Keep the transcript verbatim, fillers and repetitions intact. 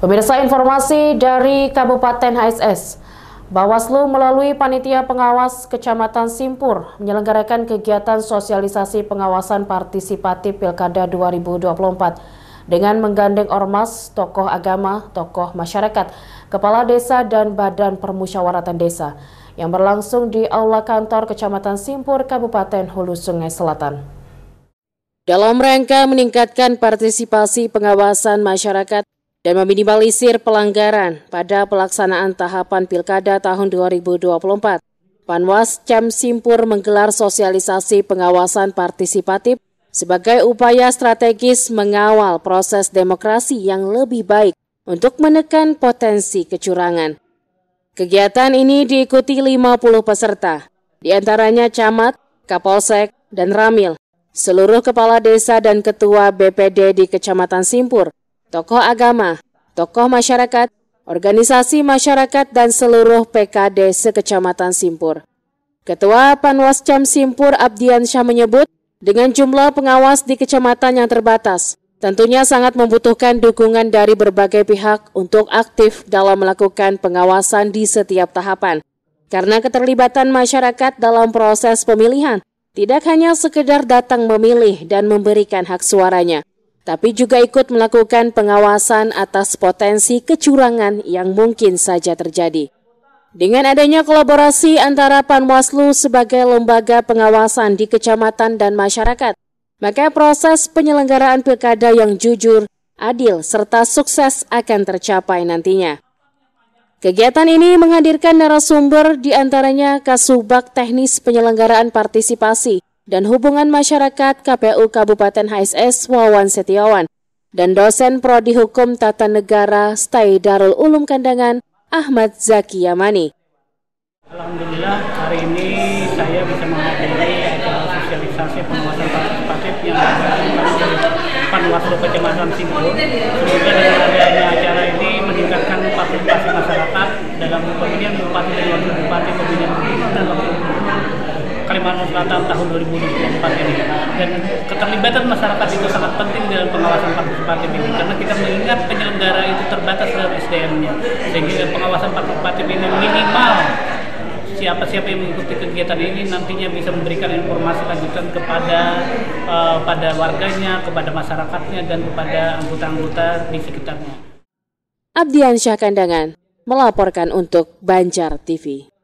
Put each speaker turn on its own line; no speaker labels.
Pemirsa, informasi dari Kabupaten H S S, Bawaslu melalui Panitia Pengawas Kecamatan Simpur menyelenggarakan kegiatan sosialisasi pengawasan partisipatif Pilkada dua ribu dua puluh empat dengan menggandeng ormas, tokoh agama, tokoh masyarakat, kepala desa dan badan permusyawaratan desa yang berlangsung di Aula Kantor Kecamatan Simpur, Kabupaten Hulu Sungai Selatan. Dalam rangka meningkatkan partisipasi pengawasan masyarakat dan meminimalisir pelanggaran pada pelaksanaan tahapan Pilkada tahun dua ribu dua puluh empat, Panwas Cam Simpur menggelar sosialisasi pengawasan partisipatif sebagai upaya strategis mengawal proses demokrasi yang lebih baik untuk menekan potensi kecurangan. Kegiatan ini diikuti lima puluh peserta, di antaranya camat, kapolsek, dan ramil, seluruh kepala desa dan ketua B P D di Kecamatan Simpur, tokoh agama, tokoh masyarakat, organisasi masyarakat, dan seluruh P K D se-Kecamatan Simpur. Ketua Panwas Cam Simpur Abdiansyah menyebut, dengan jumlah pengawas di kecamatan yang terbatas, tentunya sangat membutuhkan dukungan dari berbagai pihak untuk aktif dalam melakukan pengawasan di setiap tahapan. Karena keterlibatan masyarakat dalam proses pemilihan tidak hanya sekedar datang memilih dan memberikan hak suaranya, tapi juga ikut melakukan pengawasan atas potensi kecurangan yang mungkin saja terjadi. Dengan adanya kolaborasi antara Panwaslu sebagai lembaga pengawasan di kecamatan dan masyarakat, maka proses penyelenggaraan pilkada yang jujur, adil, serta sukses akan tercapai nantinya. Kegiatan ini menghadirkan narasumber di antaranya Kasubag Teknis Penyelenggaraan Partisipasi dan Hubungan Masyarakat K P U Kabupaten H S S Wawan Setiawan dan dosen Prodi Hukum Tata Negara S T A I Darul Ulum Kandangan Ahmad Zaki Yamani.
Alhamdulillah hari ini saya bisa menghadiri acara sosialisasi pengawasan partisipatif yang dilakukan oleh Panwaslu Kecamatan Simpur. Semoga dengan adanya acara ini meningkatkan partisipasi masyarakat dalam pemilihan bupati dan wakil bupati, pemilihan gubernur dan wakil gubernur Kalimantan Selatan tahun dua ribu dua puluh empat ini. Dan keterlibatan masyarakat itu sangat penting dalam pengawasan partisipatif ini, karena kita mengingat penyelenggara itu terbatas dalam S D M-nya, sehingga pengawasan partisipatif ini minimal siapa-siapa yang mengikuti kegiatan ini nantinya bisa memberikan informasi lanjutan kepada uh, pada warganya, kepada masyarakatnya, dan kepada anggota-anggota di sekitarnya.
Abdiansyah Kandangan melaporkan untuk Banjar T V.